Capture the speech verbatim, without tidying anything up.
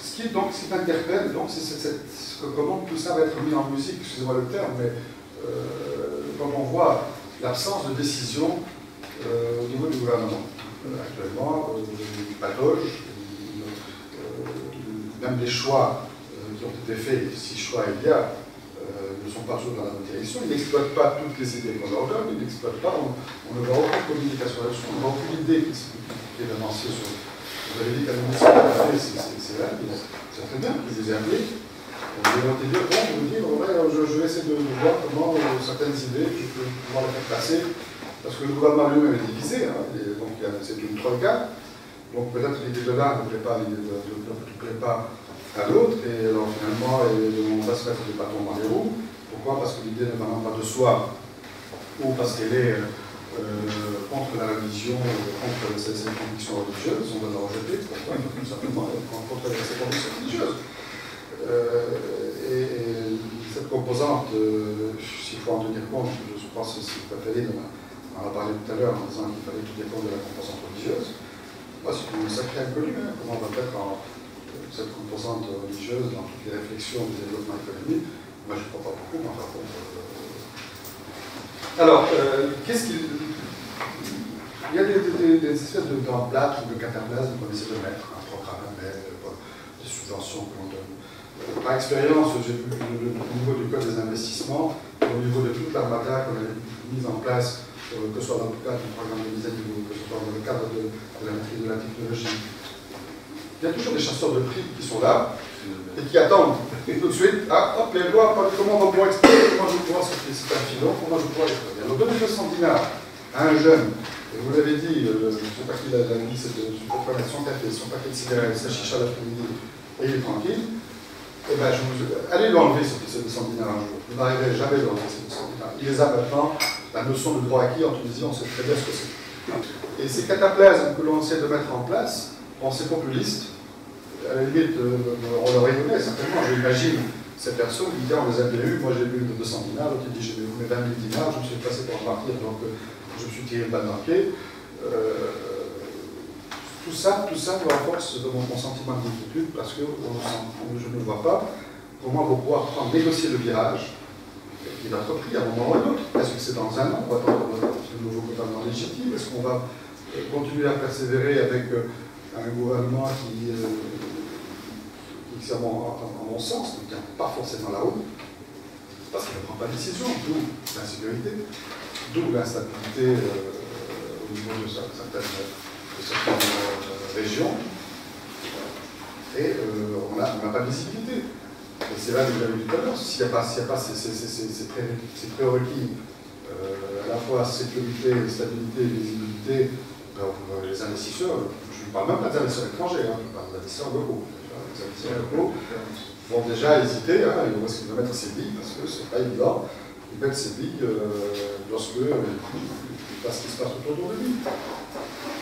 ce qui, donc, ce qui interpelle, donc, c'est comment tout ça va être mis en musique, excusez-moi le terme, mais euh, quand on voit l'absence de décision euh, au niveau du gouvernement. Euh, actuellement, euh, il patauge, euh, même les choix euh, qui ont été faits, si choix il y a, euh, ne sont pas toujours dans la bonne direction. Ils n'exploitent pas toutes les idées qu'on leur donne, ils n'exploitent pas, on, on ne voit aucune communication là-dessus, on ne voit aucune idée qui, qui est lancée sur. Vous avez dit qu'à l'université, c'est là, c'est très bien, qu'ils les aient appelés. Ils vont te dire, bon, je vous dis, bon, ouais, je, je vais essayer de voir comment euh, certaines idées, je peux pouvoir les faire passer, parce que le gouvernement lui-même est divisé, hein, et donc c'est une troïka, donc peut-être l'idée de l'un ne plaît pas, l'idée de l'autre ne plaît pas à l'autre, et alors finalement, et on va se mettre des bâtons dans les roues. Pourquoi? Parce que l'idée ne va pas de soi, ou parce qu'elle est euh, contre la religion, contre ses, ses convictions religieuses, on va la rejeter. Pourquoi? Tout simplement contre ses convictions religieuses. Euh, et, et cette composante, euh, s'il faut en tenir compte, je pense que c'est Catherine on en a parlé tout à l'heure en disant qu'il fallait tenir compte de la composante religieuse. Moi, c'est une sacrée inconnue, hein, comment on va mettre en, euh, cette composante religieuse dans toutes les réflexions du développement économique. Moi, je ne crois pas beaucoup, mais enfin, bon, euh... Alors, euh, qu'est-ce qu'il. Il y a des, des, des espèces de d'emplâtres ou de cataplasmes qu'on essaie de mettre, un programme à mettre, des subventions que l'on donne. Par expérience, j'ai vu au niveau du code des investissements, au niveau de toute l'armada qu'on a mise en place, euh, que ce soit dans le cadre du programme de mise à niveau, que ce soit dans le cadre de, de la maîtrise de la technologie. Il y a toujours des chasseurs de prix qui sont là et qui attendent. Et tout de suite, ah, hop, les lois, comment on va pouvoir expliquer, comment je vais pouvoir, c'est un filon, comment je vais pouvoir expliquer. Alors, donner deux cents dinars à un jeune, et vous l'avez dit, euh, je ne sais pas qui l'a dit, c'est de mettre son café, son paquet de cigarettes, sa chicha l'après-midi, et il est tranquille. Eh bien, je vous... allez lui enlever ces deux cents dinars un jour. Vous n'arriverez jamais à lui enlever ces deux cents dinars. Il les a maintenant, la notion de droit acquis en Tunisie, on sait très bien ce que c'est. Et ces cataplasmes que l'on essaie de mettre en place, pensée populiste, à la limite, euh, on leur rigolait certainement. J'imagine ces personnes qui disent on les a bien eu, moi j'ai eu deux cents dinars, l'autre il dit j'ai eu vingt mille dinars, je me suis passé pour un martyr, donc euh, je me suis tiré une balle dans le pied. Euh, Tout ça, tout ça me renforce de mon sentiment d'inquiétude parce que on, on, je ne vois pas comment on va pouvoir prendre, négocier le virage qui va être pris à un moment ou à un autre. Est-ce que c'est dans un an, on va attendre un nouveau gouvernement légitime? Est-ce qu'on va continuer à persévérer avec un gouvernement qui, euh, qui à mon, à mon sens, ne tient pas forcément la route parce qu'il ne prend pas de décision, d'où l'insécurité, d'où l'instabilité euh, au niveau de certaines de certaines euh, régions, et euh, on n'a on pas de visibilité. Et c'est là que j'avais dit tout à l'heure, s'il n'y a pas, s'il n'y a pas ces, ces, ces, ces, pré, ces prérequis, euh, à la fois sécurité, stabilité, visibilité, ben, les investisseurs, je ne parle même pas des investisseurs étrangers, hein, je parle des investisseurs locaux. Les investisseurs locaux vont déjà hésiter, hein, où est-ce qu'ils vont mettre ces billes, parce que ce n'est pas évident, ils mettent ces billes euh, lorsque euh, il passe ce qui se passe autour de lui.